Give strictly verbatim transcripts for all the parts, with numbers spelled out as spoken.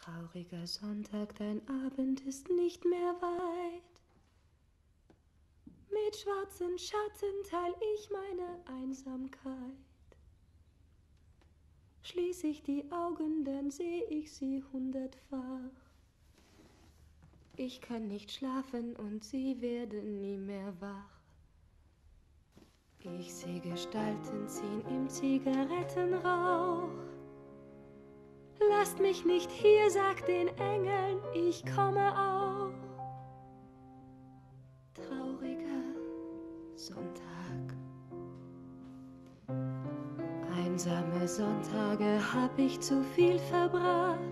Trauriger Sonntag, dein Abend ist nicht mehr weit. Mit schwarzen Schatten teil ich meine Einsamkeit. Schließ ich die Augen, dann seh ich sie hundertfach. Ich kann nicht schlafen und sie werden nie mehr wach. Ich seh Gestalten ziehen im Zigarettenrauch. Lasst mich nicht hier, sagt den Engeln, ich komme auch. Trauriger Sonntag. Einsame Sonntage hab ich zu viel verbracht.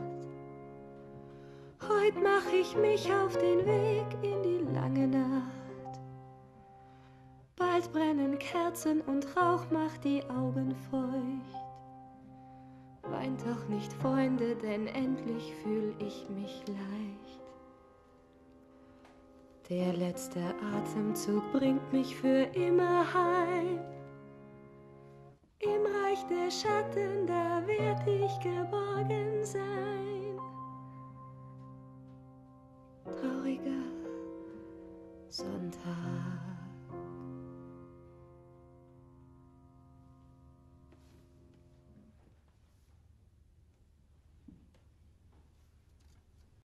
Heut mach ich mich auf den Weg in die lange Nacht. Bald brennen Kerzen und Rauch macht die Augen feucht. Weint doch nicht, Freunde, denn endlich fühl ich mich leicht. Der letzte Atemzug bringt mich für immer heim. Im Reich der Schatten, da werd ich geborgen sein.